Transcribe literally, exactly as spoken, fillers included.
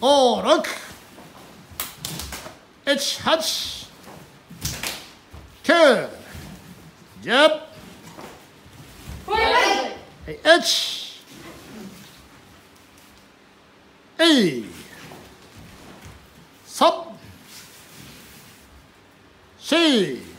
五六一八九十一二三四